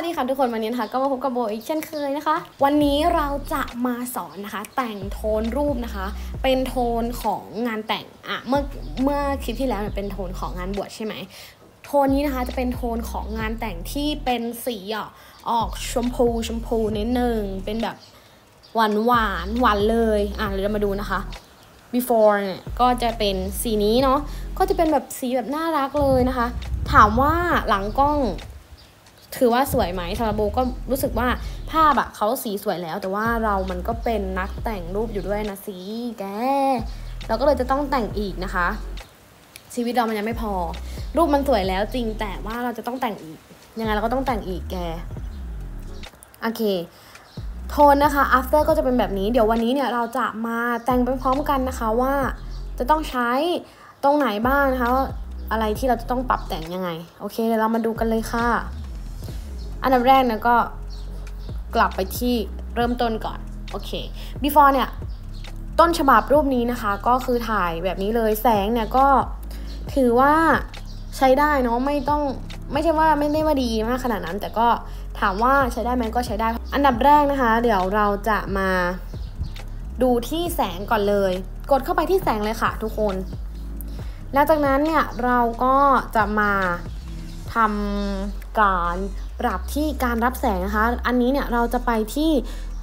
วัสดีค่ะทุกคนวันนี้นะคะก็มาพบกับโบอีกเช่นเคยนะคะวันนี้เราจะมาสอนนะคะแต่งโทนรูปนะคะเป็นโทนของงานแต่งเมื่อคลิปที่แล้วเนี่ยเป็นโทนของงานบวชใช่ไหมโทนนี้นะคะจะเป็นโทนของงานแต่งที่เป็นสีออกชมพูนิดนึงเป็นแบบหวานเลยเรามาดูนะคะ before เนี่ยก็จะเป็นสีนี้เนาะก็จะเป็นแบบสีแบบน่ารักเลยนะคะถามว่าหลังกล้องถือว่าสวยไหมสำหรับโบก็รู้สึกว่าภาพเขาสีสวยแล้วแต่ว่ามันก็เป็นนักแต่งรูปอยู่ด้วยนะสิแกเราก็เลยจะต้องแต่งอีกนะคะชีวิตเรามันยังไม่พอรูปมันสวยแล้วจริงแต่ว่าเราจะต้องแต่งอีกยังไงเราก็ต้องแต่งอีกแกโอเคโทนนะคะ after ก็จะเป็นแบบนี้เดี๋ยววันนี้เนี่ยเราจะมาแต่งไปพร้อมกันนะคะว่าจะต้องใช้ตรงไหนบ้างนะคะอะไรที่เราจะต้องปรับแต่งยังไงโอเคเดี๋ยวเรามาดูกันเลยค่ะอันดับแรกนะก็กลับไปที่เริ่มต้นก่อนโอเค before เนี่ยต้นฉบับรูปนี้นะคะก็คือถ่ายแบบนี้เลยแสงเนี่ยก็ถือว่าใช้ได้เนาะไม่ใช่ว่าไม่ได้ว่าดีมากขนาดนั้นแต่ก็ถามว่าใช้ได้ไหมก็ใช้ได้อันดับแรกนะคะเดี๋ยวเราจะมาดูที่แสงก่อนเลยกดเข้าไปที่แสงเลยค่ะทุกคนแล้วจากนั้นเนี่ยเราก็จะมาทำการปรับที่การรับแสงนะคะอันนี้เนี่ยเราจะไปที่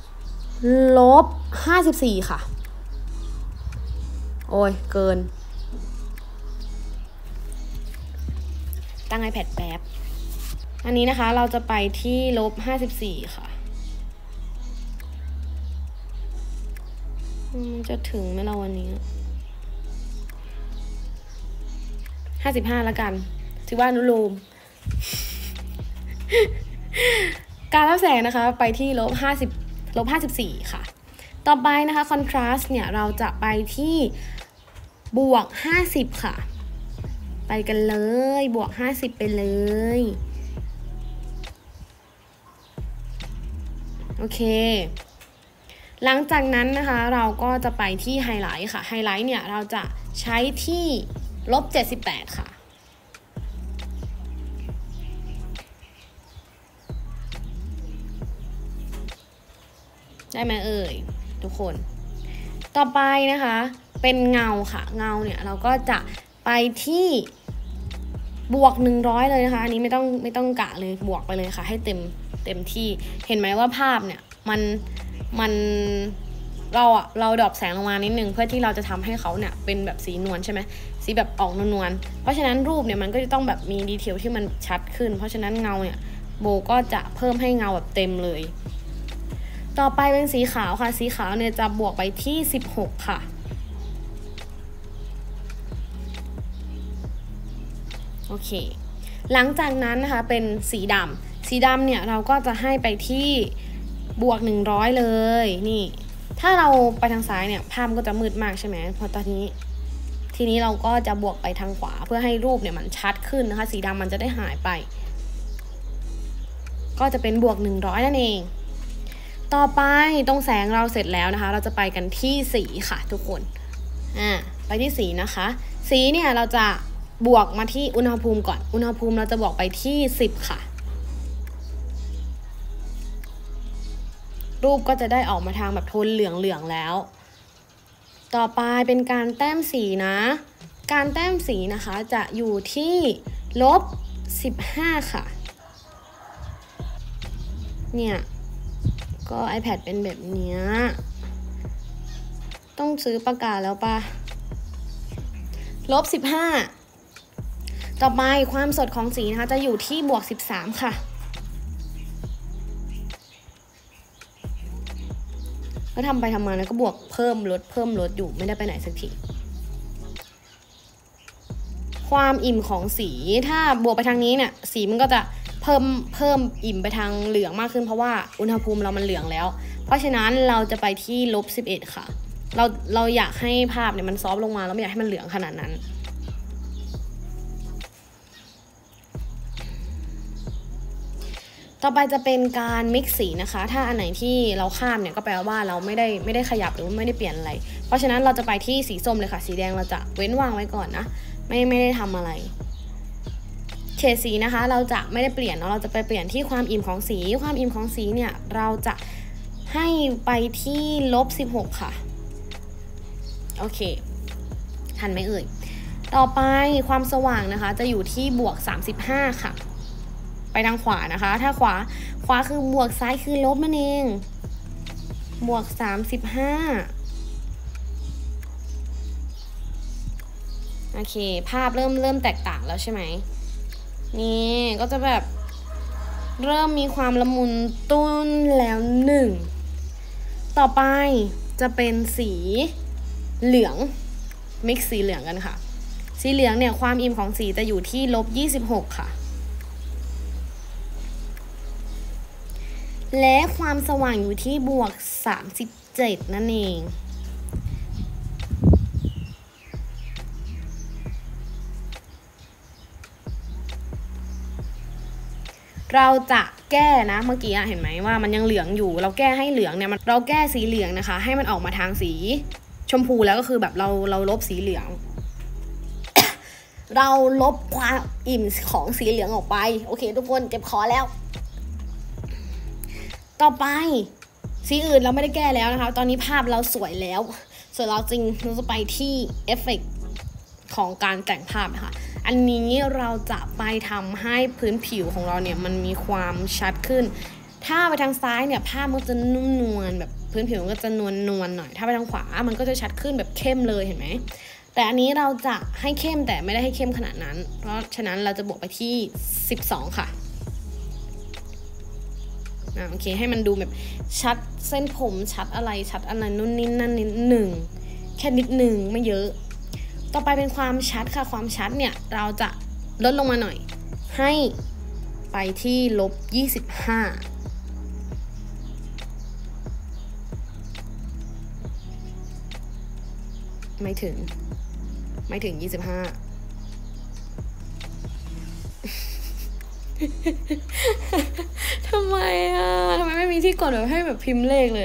-54ค่ะโอ้ยเกินตั้ง iPad แป๊บอันนี้นะคะเราจะไปที่-54ค่ะมันจะถึงไหมเราวันนี้55แล้วกันถือว่าอนุโลมการรับแสงนะคะไปที่-54ค่ะต่อไปนะคะคอนทราสต์เนี่ยเราจะไปที่-50ค่ะไปกันเลย-50ไปเลยโอเคหลังจากนั้นนะคะเราก็จะไปที่ไฮไลท์ค่ะไฮไลท์เนี่ยเราจะใช้ที่-78ค่ะได้ไหมเอ่ยทุกคนต่อไปนะคะเป็นเงาค่ะเงาเนี่ยเราก็จะไปที่-100เลยนะคะอันนี้ไม่ต้องกะเลยบวกไปเลยค่ะให้เต็มที่เห็นไหมว่าภาพเนี่ยมันเราดรอปแสงลงมานิดนึงเพื่อที่เราจะทำให้เขาเนี่ยเป็นแบบสีนวลใช่ไหมสีแบบออกนวลเพราะฉะนั้นรูปเนี่ยมันก็จะต้องแบบมีดีเทลที่มันชัดขึ้นเพราะฉะนั้นเงาเนี่ยโบก็จะเพิ่มให้เงาแบบเต็มเลยต่อไปเป็นสีขาวค่ะสีขาวเนี่ยจะบวกไปที่16ค่ะโอเคหลังจากนั้นนะคะเป็นสีดำเนี่ยเราก็จะให้ไปที่+100เลยนี่ถ้าเราไปทางซ้ายเนี่ยภาพก็จะมืดมากใช่ไหมพอตอนนี้ทีนี้เราก็จะบวกไปทางขวาเพื่อให้รูปเนี่ยมันชัดขึ้นนะคะสีดำมันจะได้หายไปก็จะเป็น+100นั่นเองต่อไปตรงแสงเราเสร็จแล้วนะคะเราจะไปกันที่สีค่ะทุกคนไปที่สีนะคะสีเนี่ยเราจะบวกมาที่อุณหภูมิก่อนอุณหภูมิเราจะบวกไปที่10ค่ะรูปก็จะได้ออกมาทางแบบโทนเหลืองแล้วต่อไปเป็นการแต้มสีนะการแต้มสีนะคะจะอยู่ที่-15ค่ะเนี่ยก็ iPad เป็นแบบนี้ต้องซื้อปากกาแล้วปะ-15ต่อไปความสดของสีนะคะจะอยู่ที่+13ค่ะก็ทำไปทำมาแล้วก็บวกเพิ่มลดอยู่ไม่ได้ไปไหนสักทีความอิ่มของสีถ้าบวกไปทางนี้เนี่ยสีมันก็จะเพิ่มอิ่มไปทางเหลืองมากขึ้นเพราะว่าอุณหภูมิเรามันเหลืองแล้วเพราะฉะนั้นเราจะไปที่-11ค่ะเราอยากให้ภาพเนี่ยมันซอฟต์ลงมาเราไม่อยากให้มันเหลืองขนาดนั้นต่อไปจะเป็นการมิกซ์สีนะคะถ้าอันไหนที่เราข้ามเนี่ยก็แปลว่าเราไม่ได้ขยับหรือไม่ได้เปลี่ยนอะไรเพราะฉะนั้นเราจะไปที่สีส้มเลยค่ะสีแดงเราจะเว้นวางไว้ก่อนนะไม่ได้ทำอะไรเฉดสีนะคะเราจะไม่ได้เปลี่ยนเนาะเราจะไปเปลี่ยนที่ความอิ่มของสีความอิ่มของสีเนี่ยเราจะให้ไปที่-16ค่ะโอเคทันไหมเอ่ยต่อไปความสว่างนะคะจะอยู่ที่-35ค่ะไปทางขวานะคะถ้าขวาคือบวกซ้ายคือลบนั่นเอง-35โอเคภาพเริ่มแตกต่างแล้วใช่ไหมนี่ก็จะแบบเริ่มมีความละมุนตุ้นแล้วหนึ่งต่อไปจะเป็นสีเหลืองมิกซ์สีเหลืองกันค่ะสีเหลืองเนี่ยความอิ่มของสีจะอยู่ที่-26ค่ะและความสว่างอยู่ที่-37นั่นเองเราจะแก้นะเมื่อกี้เห็นไหมว่ามันยังเหลืองอยู่เราแก้ให้เหลืองเนี่ยเราแก้สีเหลืองนะคะให้มันออกมาทางสีชมพูแล้วก็คือแบบเราลบสีเหลือง เราลบความอิ่มของสีเหลืองออกไปโอเคทุกคนเจ็บคอแล้วต่อไปสีอื่นเราไม่ได้แก้แล้วนะคะตอนนี้ภาพเราสวยแล้วส่วนเราจริงเราจะไปที่เอฟเฟกต์ของการแต่งภาพนะคะอันนี้เราจะไปทำให้พื้นผิวของเราเนี่ยมันมีความชัดขึ้นถ้าไปทางซ้ายเนี่ยภาพมันจะนุ่มนวลแบบพื้นผิวมันก็จะนวลหน่อยถ้าไปทางขวามันก็จะชัดขึ้นแบบเข้มเลยเห็นไหมแต่อันนี้เราจะให้เข้มแต่ไม่ได้ให้เข้มขนาดนั้นเพราะฉะนั้นเราจะบวกไปที่12ค่ะโอเคให้มันดูแบบชัดเส้นผมชัดอะไรนู่นนี่นั่นนิดหนึ่งแค่นิดหนึ่งไม่เยอะต่อไปเป็นความชัดค่ะความชัดเนี่ยเราจะลดลงมาหน่อยให้ไปที่-25ไม่ถึง25ทำไมไม่มีที่กดแบบให้แบบพิมพ์เลขเลย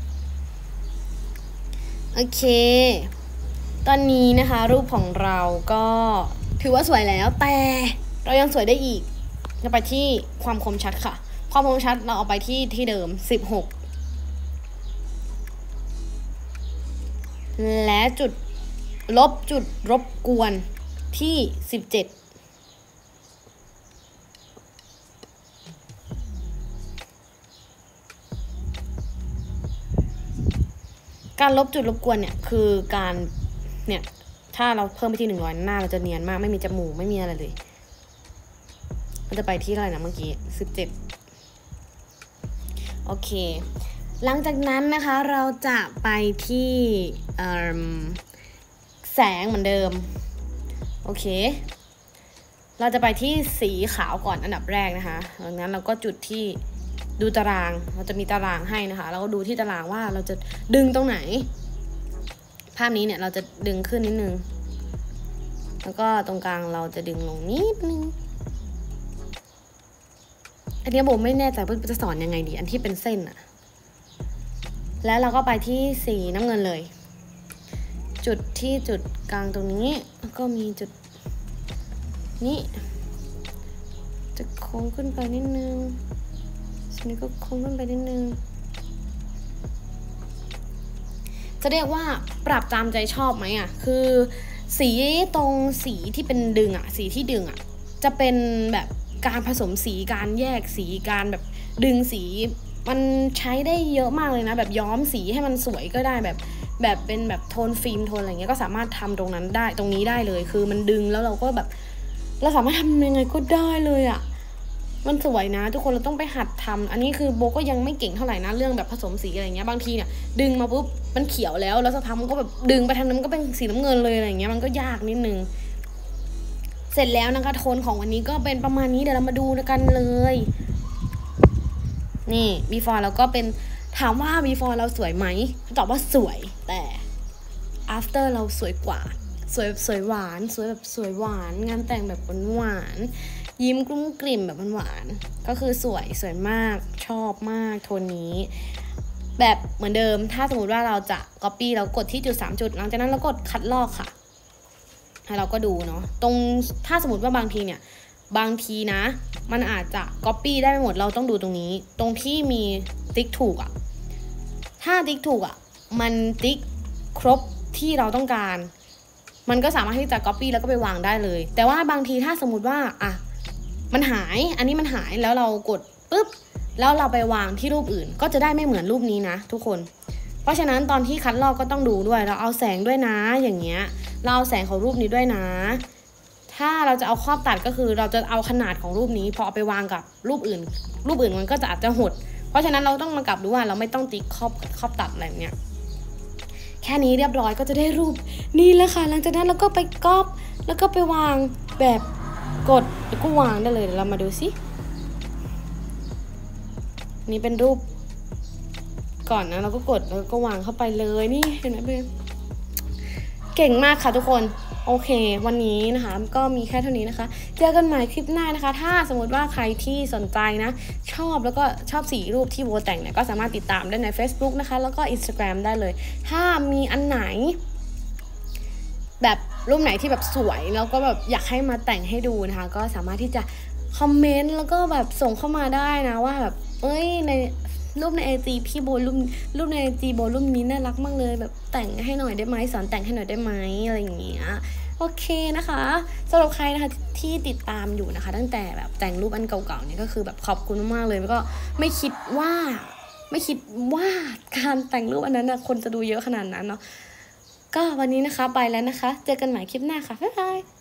โอเคตอนนี้นะคะรูปของเราก็ถือว่าสวยแล้วแต่เรายังสวยได้อีกจะไปที่ความคมชัดค่ะความคมชัดเราเอาไปที่เดิม16และจุดรบกวนที่17การลบจุดรบกวนเนี่ยคือการเนี่ยถ้าเราเพิ่มไปที่100หน้าเราจะเนียนมากไม่มีจมูกไม่มีอะไรเลยมันจะไปที่อะไรนะเมื่อกี้17โอเคหลังจากนั้นนะคะเราจะไปที่แสงเหมือนเดิมโอเคเราจะไปที่สีขาวก่อนอันดับแรกนะคะดังนั้นเราก็จุดที่ดูตารางเราจะมีตารางให้นะคะแล้วก็ดูที่ตารางว่าเราจะดึงตรงไหนภาพนี้เนี่ยเราจะดึงขึ้นนิดนึงแล้วก็ตรงกลางเราจะดึงลงนิดนึงอันนี้โบไม่แน่ใจว่าจะสอนยังไงดีอันที่เป็นเส้นอะแล้วเราก็ไปที่สีน้ำเงินเลยจุดที่จุดกลางตรงนี้แล้วก็มีจุดนี้จะโค้งขึ้นไปนิดนึงอันนี้ก็โค้งขึ้นไปนิดนึงจะเรียกว่าปรับตามใจชอบไหมอ่ะคือสีตรงสีที่เป็นดึงอ่ะสีที่ดึงอ่ะจะเป็นแบบการผสมสีการแยกสีการแบบดึงสีมันใช้ได้เยอะมากเลยนะแบบย้อมสีให้มันสวยก็ได้แบบเป็นแบบโทนฟิล์มโทนอะไรเงี้ยก็สามารถทำตรงนั้นได้ตรงนี้ได้เลยคือมันดึงแล้วเราก็แบบเราสามารถทำยังไงก็ได้เลยอ่ะมันสวยนะทุกคนเราต้องไปหัดทำอันนี้คือโบก็ยังไม่เก่งเท่าไหร่นะเรื่องแบบผสมสีอะไรเงี้ยบางทีเนี่ยดึงมาปุ๊บมันเขียวแล้วสักพักมันก็แบบดึงไปทางนั้นก็เป็นสีน้ำเงินเลยอะไรเงี้ยมันก็ยากนิดนึงเสร็จแล้วนะคะโทนของวันนี้ก็เป็นประมาณนี้เดี๋ยวเรามาดูกันเลยนี่ before เราก็เป็นถามว่า before เราสวยไหมตอบว่าสวยแต่ after เราสวยกว่าสวยหวานสวยแบบสวยหวานงานแต่งแบบหวานยิ้มกลุ้มกลิ่มแบบหวานก็คือสวยมากชอบมากโทนนี้แบบเหมือนเดิมถ้าสมมติว่าเราจะ copy เรากดที่จุด3จุดหลังจากนั้นเรากดคัดลอกค่ะให้เราก็ดูเนาะตรงถ้าสมมติว่าบางทีเนี่ยบางทีนะมันอาจจะ copy ได้ไม่หมดเราต้องดูตรงนี้ตรงที่มีติ๊กถูกอ่ะถ้าติ๊กถูกอ่ะมันติ๊กครบที่เราต้องการมันก็สามารถที่จะ copy แล้วก็ไปวางได้เลยแต่ว่าบางทีถ้าสมมุติว่ามันหายอันนี้มันหายแล้วเรากดปุ๊บแล้วเราไปวางที่รูปอื่นก็จะได้ไม่เหมือนรูปนี้นะทุกคนเพราะฉะนั้นตอนที่คัดลอกก็ต้องดูด้วยเราเอาแสงด้วยนะอย่างเงี้ยเราเอาแสงของรูปนี้ด้วยนะถ้าเราจะเอาครอบตัดก็คือเราจะเอาขนาดของรูปนี้พอเอาไปวางกับรูปอื่นมันก็จะอาจจะหดเพราะฉะนั้นเราต้องมากลับดูว่าเราไม่ต้องติ๊กครอบตัดอะไรเงี้ยแค่นี้เรียบร้อยก็จะได้รูปนี่แหละค่ะหลังจากนั้นเราก็ไปก๊อปแล้วก็ไปวางแบบกดแล้วก็วางได้เลยเดี๋ยวเรามาดูสินี่เป็นรูปก่อนนะเราก็กดแล้วก็วางเข้าไปเลยนี่เห็นไหมเพื่อนเก่งมากค่ะทุกคนโอเควันนี้นะคะก็มีแค่เท่านี้นะคะเจอกันใหม่คลิปหน้านะคะถ้าสมมติว่าใครที่สนใจนะชอบแล้วก็ชอบสีรูปที่โบแต่งเนี่ยก็สามารถติดตามได้ใน Facebook นะคะแล้วก็ Instagram ได้เลยถ้ามีอันไหนแบบรูปไหนที่แบบสวยแล้วก็แบบอยากให้มาแต่งให้ดูนะคะก็สามารถที่จะคอมเมนต์แล้วก็แบบส่งเข้ามาได้นะว่าแบบในรูปใน IG พี่โบรูปใน IG โบรูปนี้น่ารักมากเลยแบบแต่งให้หน่อยได้ไหมสอนแต่งให้หน่อยได้ไหมอะไรอย่างเงี้ยโอเคนะคะสำหรับใครนะคะที่ติดตามอยู่นะคะตั้งแต่แบบแต่งรูปอันเก่าๆเนี่ยก็คือแบบขอบคุณมากๆเลยแล้วก็ไม่คิดว่าการแต่งรูปอันนั้นนะคนจะดูเยอะขนาดนั้นเนาะก็วันนี้นะคะไปแล้วนะคะเจอกันใหม่คลิปหน้าค่ะบ๊ายบาย